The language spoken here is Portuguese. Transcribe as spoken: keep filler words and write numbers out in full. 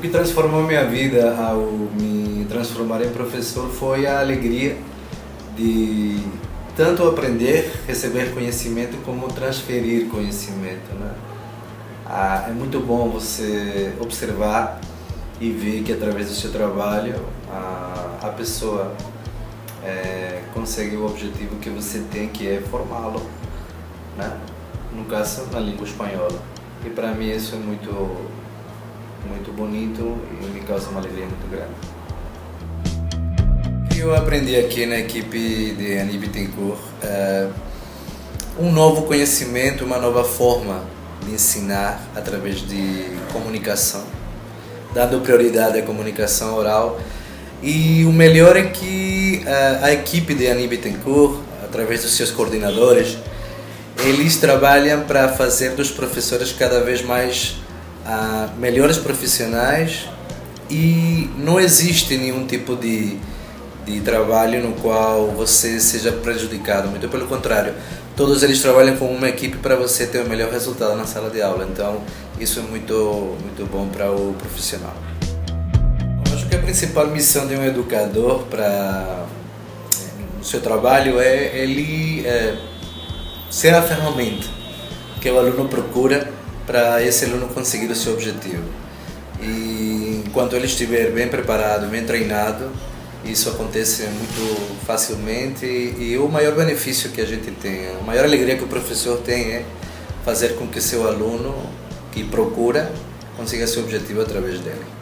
que transformou minha vida ao me transformar em professor foi a alegria de tanto aprender, receber conhecimento, como transferir conhecimento, né? Ah, é muito bom você observar e ver que através do seu trabalho a, a pessoa é, consegue o objetivo que você tem, que é formá-lo, né? No caso, na língua espanhola. E para mim isso é muito, muito bonito e me causa uma alegria muito grande. Eu aprendi aqui na equipe de Ani Bittencourt é, um novo conhecimento, uma nova forma de ensinar através de comunicação, dando prioridade à comunicação oral. E o melhor é que a, a equipe de Ani Bittencourt, através dos seus coordenadores, eles trabalham para fazer dos professores cada vez mais uh, melhores profissionais, e não existe nenhum tipo de, de trabalho no qual você seja prejudicado, muito pelo contrário, todos eles trabalham com uma equipe para você ter o melhor resultado na sala de aula, então isso é muito, muito bom para o profissional. Eu acho que a principal missão de um educador para o seu trabalho é ele é, ser a ferramenta que o aluno procura para esse aluno conseguir o seu objetivo. E enquanto ele estiver bem preparado, bem treinado, isso acontece muito facilmente, e, e o maior benefício que a gente tem, a maior alegria que o professor tem é fazer com que seu aluno que procura consiga seu objetivo através dele.